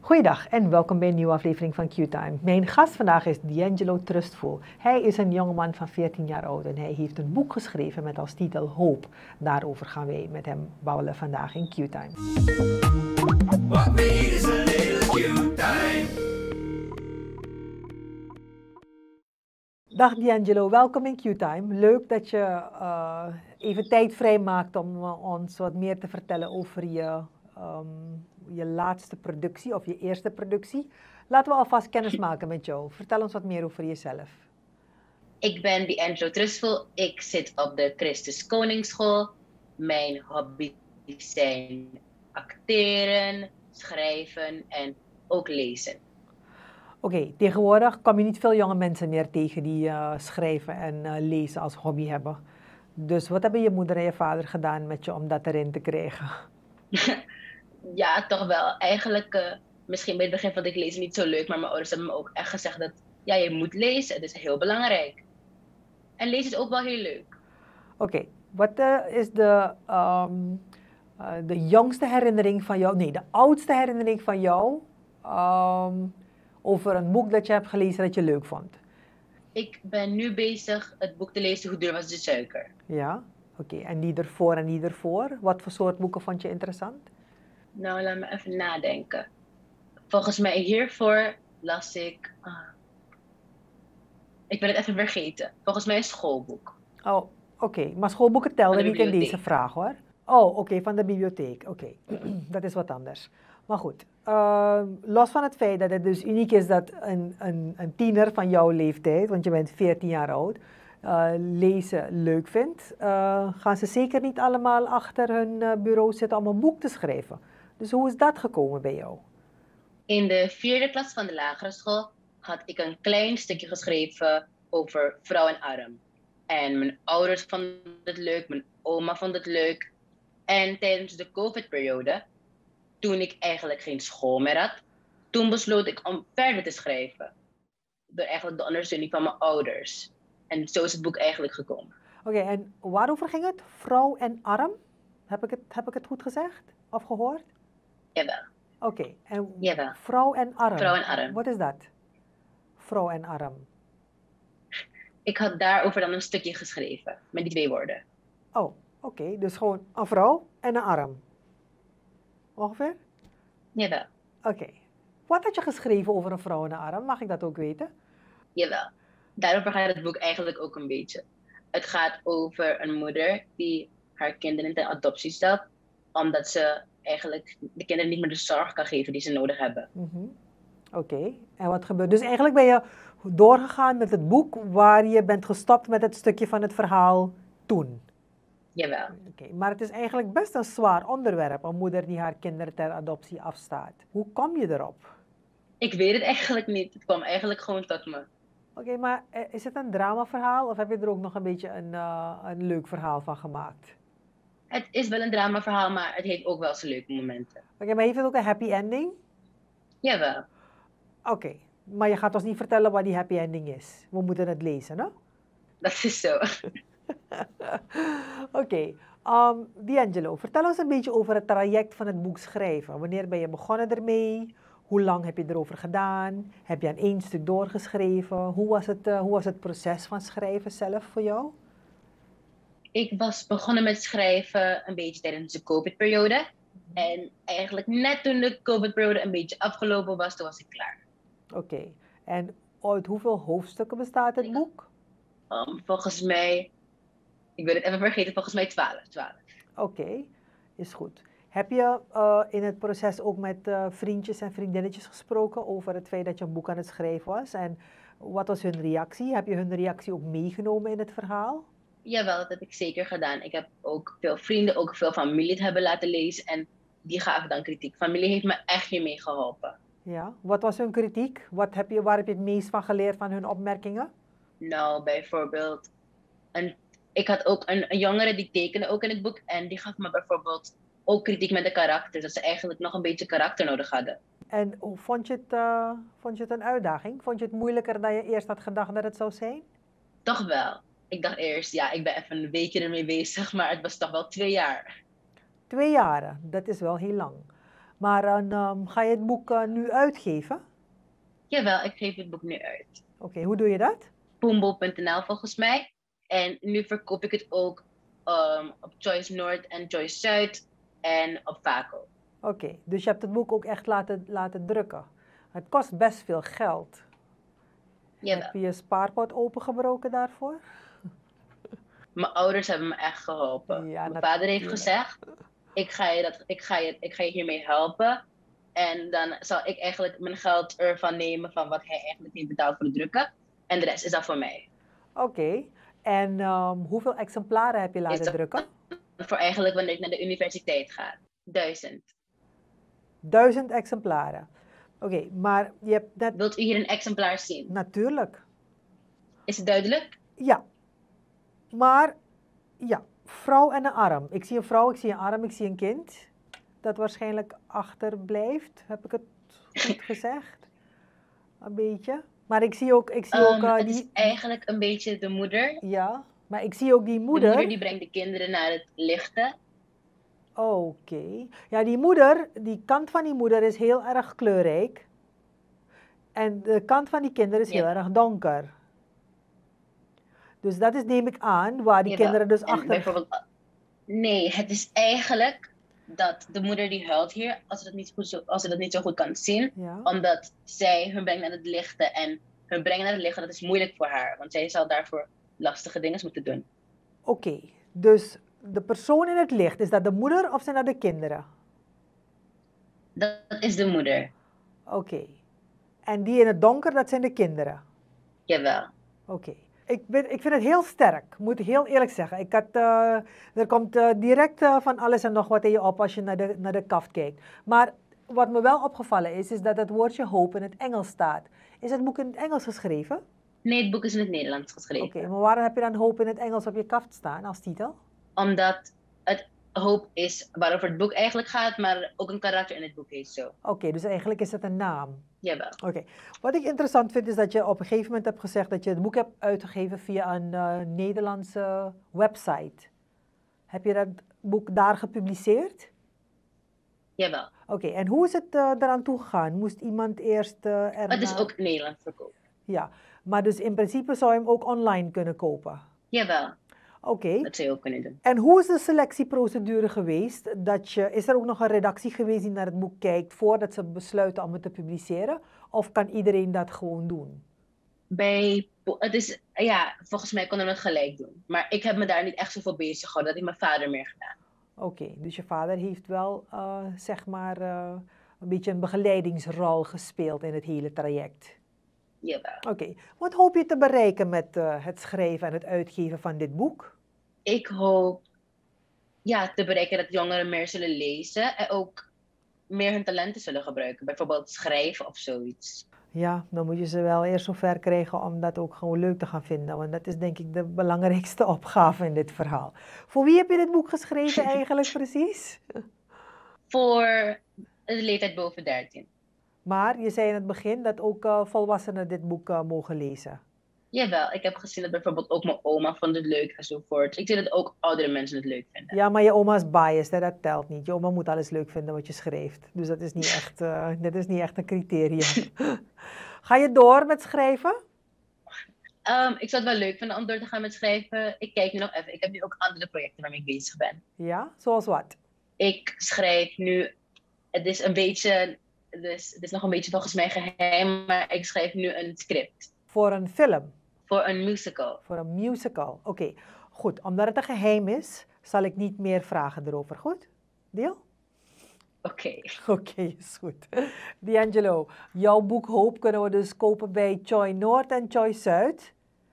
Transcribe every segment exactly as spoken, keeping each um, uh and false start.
Goeiedag en welkom bij een nieuwe aflevering van Q-Time. Mijn gast vandaag is D'Angelo Trustful. Hij is een jongeman van veertien jaar oud en hij heeft een boek geschreven met als titel Hoop. Daarover gaan wij met hem babbelen vandaag in Q-Time. What we need is a little Q-Time. Dag D'Angelo, welkom in Q-Time. Leuk dat je uh, even tijd vrijmaakt om uh, ons wat meer te vertellen over je... Um, je laatste productie of je eerste productie. Laten we alvast kennis maken met jou. Vertel ons wat meer over jezelf. Ik ben D'Angelo Trustful. Ik zit op de Christus Koningsschool. Mijn hobby's zijn acteren, schrijven en ook lezen. Oké, okay, tegenwoordig kom je niet veel jonge mensen meer tegen die uh, schrijven en uh, lezen als hobby hebben. Dus wat hebben je moeder en je vader gedaan met je om dat erin te krijgen? Ja, toch wel. Eigenlijk, uh, misschien bij het begin vond ik lezen niet zo leuk, maar mijn ouders hebben me ook echt gezegd dat ja, je moet lezen. Het is heel belangrijk. En lezen is ook wel heel leuk. Oké, okay. Wat uh, is de, um, uh, de jongste herinnering van jou, nee, de oudste herinnering van jou um, over een boek dat je hebt gelezen dat je leuk vond? Ik ben nu bezig het boek te lezen Hoe duur was de suiker. Ja, oké. Okay. En die ervoor en die ervoor? Wat voor soort boeken vond je interessant? Nou, laat me even nadenken. Volgens mij hiervoor las ik... Uh, ik ben het even vergeten. Volgens mij een schoolboek. Oh, oké. Okay. Maar schoolboeken telden niet in deze vraag, hoor. Oh, oké. Okay. Van de bibliotheek. Oké. Okay. Dat is wat anders. Maar goed. Uh, los van het feit dat het dus uniek is dat een, een, een tiener van jouw leeftijd, want je bent veertien jaar oud, uh, lezen leuk vindt, uh, gaan ze zeker niet allemaal achter hun uh, bureau zitten om een boek te schrijven. Dus hoe is dat gekomen bij jou? In de vierde klas van de lagere school had ik een klein stukje geschreven over vrouw en arm. En mijn ouders vonden het leuk, mijn oma vond het leuk. En tijdens de COVID-periode, toen ik eigenlijk geen school meer had, toen besloot ik om verder te schrijven. Door eigenlijk de ondersteuning van mijn ouders. En zo is het boek eigenlijk gekomen. Oké, okay, en waarover ging het? Vrouw en arm? Heb ik het, heb ik het goed gezegd of gehoord? Jawel. Oké, okay, en Jawel. vrouw en arm. Vrouw en arm. Wat is dat? Vrouw en arm. Ik had daarover dan een stukje geschreven, met die twee woorden. Oh, oké. Okay, dus gewoon een vrouw en een arm. Ongeveer? Jawel. Oké. Okay. Wat had je geschreven over een vrouw en een arm? Mag ik dat ook weten? Jawel. Daarover gaat het boek eigenlijk ook een beetje. Het gaat over een moeder die haar kinderen ten adoptie stelt, omdat ze eigenlijk de kinderen niet meer de zorg kan geven die ze nodig hebben. Mm-hmm. Oké, okay. En wat gebeurt? Dus eigenlijk ben je doorgegaan met het boek waar je bent gestopt met het stukje van het verhaal toen? Jawel. Oké, okay. Maar het is eigenlijk best een zwaar onderwerp, een moeder die haar kinderen ter adoptie afstaat. Hoe kom je erop? Ik weet het eigenlijk niet. Het kwam eigenlijk gewoon tot me. Oké, okay, maar is het een dramaverhaal of heb je er ook nog een beetje een, uh, een leuk verhaal van gemaakt? Het is wel een dramaverhaal, maar het heeft ook wel zijn leuke momenten. Oké, okay, maar heeft het ook een happy ending? Jawel. Oké, okay. Maar je gaat ons niet vertellen wat die happy ending is. We moeten het lezen, hè? Dat is zo. Oké, okay. um, D'Angelo, vertel ons een beetje over het traject van het boek schrijven. Wanneer ben je begonnen ermee? Hoe lang heb je erover gedaan? Heb je aan één stuk doorgeschreven? Hoe was het, uh, hoe was het proces van schrijven zelf voor jou? Ik was begonnen met schrijven een beetje tijdens de COVID-periode. En eigenlijk net toen de COVID-periode een beetje afgelopen was, toen was ik klaar. Oké, okay. En uit hoeveel hoofdstukken bestaat het boek? Um, volgens mij, ik wil het even vergeten, volgens mij twaalf. Oké, okay. Is goed. Heb je uh, in het proces ook met uh, vriendjes en vriendinnetjes gesproken over het feit dat je een boek aan het schrijven was? En wat was hun reactie? Heb je hun reactie ook meegenomen in het verhaal? Jawel, dat heb ik zeker gedaan. Ik heb ook veel vrienden, ook veel familie het hebben laten lezen en die gaven dan kritiek. Familie heeft me echt hiermee geholpen. Ja, wat was hun kritiek? Wat heb je, waar heb je het meest van geleerd van hun opmerkingen? Nou, bijvoorbeeld, een, ik had ook een, een jongere die tekende ook in het boek en die gaf me bijvoorbeeld ook kritiek met de karakters, dat ze eigenlijk nog een beetje karakter nodig hadden. En hoe vond je het, uh, vond je het een uitdaging? Vond je het moeilijker dan je eerst had gedacht dat het zou zijn? Toch wel. Ik dacht eerst, ja, ik ben even een weekje ermee bezig, maar het was toch wel twee jaar. Twee jaren, dat is wel heel lang. Maar dan um, ga je het boek uh, nu uitgeven? Jawel, ik geef het boek nu uit. Oké, okay, hoe doe je dat? Boombo punt n l volgens mij. En nu verkoop ik het ook um, op Choice Noord en Choice Zuid en op Vaco. Oké, okay, dus je hebt het boek ook echt laten, laten drukken. Het kost best veel geld. Jawel. Heb je je spaarpot opengebroken daarvoor? Mijn ouders hebben me echt geholpen. Ja, Mijn vader heeft gezegd, ik ga, je dat, ik, ga je, ik ga je hiermee helpen. En dan zal ik eigenlijk mijn geld ervan nemen van wat hij eigenlijk heeft betaald voor het drukken. En de rest is dat voor mij. Oké, okay. En um, hoeveel exemplaren heb je laten is drukken? Voor eigenlijk wanneer ik naar de universiteit ga. Duizend. Duizend exemplaren. Oké, okay, maar je hebt net... Wilt u hier een exemplaar zien? Natuurlijk. Is het duidelijk? Ja. Maar, ja, vrouw en een arm. Ik zie een vrouw, ik zie een arm, ik zie een kind. Dat waarschijnlijk achterblijft. Heb ik het goed gezegd? Een beetje. Maar ik zie ook... Ik zie um, ook uh, het die... is eigenlijk een beetje de moeder. Ja, maar ik zie ook die moeder... De moeder die brengt de kinderen naar het lichte. Oké. Okay. Ja, die moeder, die kant van die moeder is heel erg kleurrijk. En de kant van die kinderen is ja. heel erg donker. Dus dat is, neem ik aan, waar die ja, kinderen dus achter... Bijvoorbeeld, nee, het is eigenlijk dat de moeder die huilt hier, als ze dat niet, goed zo, als ze dat niet zo goed kan zien, ja. Omdat zij hun brengt naar het lichte. En hun brengen naar het lichte, dat is moeilijk voor haar. Want zij zal daarvoor lastige dingen moeten doen. Oké, okay, dus de persoon in het licht, is dat de moeder of zijn dat de kinderen? Dat is de moeder. Oké. Okay. En die in het donker, dat zijn de kinderen? Jawel. Oké. Okay. Ik, ben, ik vind het heel sterk, moet ik heel eerlijk zeggen. Ik had, uh, er komt uh, direct uh, van alles en nog wat in je op als je naar de, naar de kaft kijkt. Maar wat me wel opgevallen is, is dat het woordje hoop in het Engels staat. Is het boek in het Engels geschreven? Nee, het boek is in het Nederlands geschreven. Oké, okay, maar waarom heb je dan hoop in het Engels op je kaft staan als titel? Omdat het hoop is waarover het boek eigenlijk gaat, maar ook een karakter in het boek heet zo. Oké, okay, dus eigenlijk is het een naam? Jawel. Oké. Okay. Wat ik interessant vind is dat je op een gegeven moment hebt gezegd dat je het boek hebt uitgegeven via een uh, Nederlandse website. Heb je dat boek daar gepubliceerd? Jawel. Oké, okay, en hoe is het uh, eraan toegegaan? Moest iemand eerst uh, erna... Het is ook Nederlands verkoop. Ja, maar dus in principe zou je hem ook online kunnen kopen? Jawel. Oké. Okay. Dat zou je ook kunnen doen. En hoe is de selectieprocedure geweest? Dat je, is er ook nog een redactie geweest die naar het boek kijkt voordat ze besluiten om het te publiceren? Of kan iedereen dat gewoon doen? Bij, het is, ja, volgens mij konden we het gelijk doen. Maar ik heb me daar niet echt zoveel bezig gehouden. Dat heeft mijn vader meer gedaan. Oké, okay, dus je vader heeft wel, uh, zeg maar, uh, een beetje een begeleidingsrol gespeeld in het hele traject. Jawel. Oké, okay. Wat hoop je te bereiken met uh, het schrijven en het uitgeven van dit boek? Ik hoop ja, te bereiken dat jongeren meer zullen lezen en ook meer hun talenten zullen gebruiken. Bijvoorbeeld schrijven of zoiets. Ja, dan moet je ze wel eerst zover krijgen om dat ook gewoon leuk te gaan vinden. Want dat is denk ik de belangrijkste opgave in dit verhaal. Voor wie heb je dit boek geschreven eigenlijk precies? Voor de leeftijd boven dertien. Maar je zei in het begin dat ook uh, volwassenen dit boek uh, mogen lezen. Jawel, ik heb gezien dat bijvoorbeeld ook mijn oma vond het leuk enzovoort. Ik zie dat ook oudere mensen het leuk vinden. Ja, maar je oma is biased, hè? Dat telt niet. Je oma moet alles leuk vinden wat je schrijft. Dus dat is niet echt, uh, dat is niet echt een criterium. Ga je door met schrijven? Um, ik zou het wel leuk vinden om door te gaan met schrijven. Ik kijk nu nog even. Ik heb nu ook andere projecten waarmee ik bezig ben. Ja, zoals wat? Ik schrijf nu, het is een beetje, dus, het is nog een beetje volgens mij geheim, maar ik schrijf nu een script. Voor een film? Voor een musical. Voor een musical, oké. Okay. Goed, omdat het een geheim is, zal ik niet meer vragen erover, goed? Deal? Oké. Okay. Oké, okay, is goed. D'Angelo, jouw boek Hoop kunnen we dus kopen bij Choice Noord en Choice Zuid.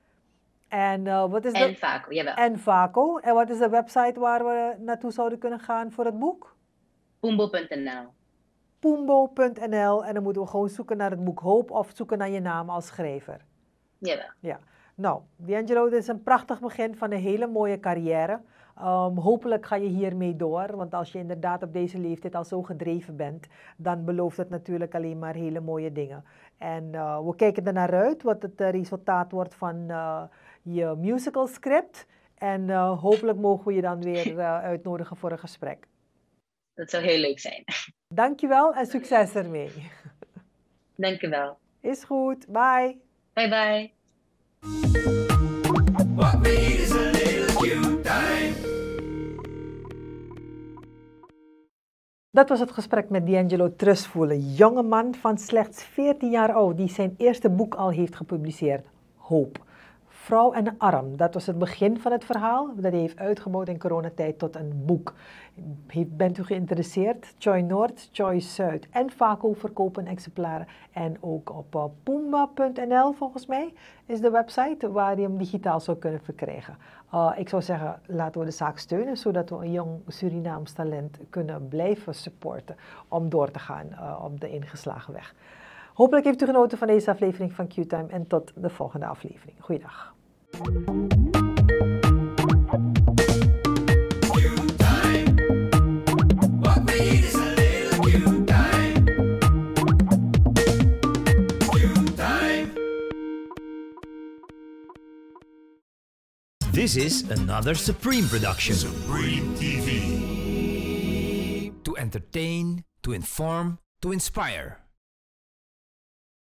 En uh, wat is En de... Vaco, jawel. En Vaco. En wat is de website waar we naartoe zouden kunnen gaan voor het boek? Pumbo punt n l. Pumbo punt n l. En dan moeten we gewoon zoeken naar het boek Hoop of zoeken naar je naam als schrijver. Jawel. Ja. Nou, D'Angelo, dit is een prachtig begin van een hele mooie carrière. Um, hopelijk ga je hiermee door, want als je inderdaad op deze leeftijd al zo gedreven bent, dan belooft het natuurlijk alleen maar hele mooie dingen. En uh, we kijken er naar uit wat het uh, resultaat wordt van uh, je musical script. En uh, hopelijk mogen we je dan weer uh, uitnodigen voor een gesprek. Dat zou heel leuk zijn. Dankjewel en succes ermee. Dankjewel. Is goed. Bye. Bye bye. What we need is a little Q-time. Dat was het gesprek met D'Angelo Trustful, een jonge man van slechts veertien jaar oud die zijn eerste boek al heeft gepubliceerd, Hoop. Vrouw en arm, dat was het begin van het verhaal dat hij heeft uitgebouwd in coronatijd tot een boek. Bent u geïnteresseerd? Choy Noord, Choy Zuid en Vaco verkopen exemplaren. En ook op uh, Pumba punt n l volgens mij is de website waar je hem digitaal zou kunnen verkrijgen. Uh, ik zou zeggen, laten we de zaak steunen zodat we een jong Surinaams talent kunnen blijven supporten om door te gaan uh, op de ingeslagen weg. Hopelijk heeft u genoten van deze aflevering van Q-Time en tot de volgende aflevering. Goeiedag. This is another Supreme production. Supreme T V. To entertain, to inform, to inspire.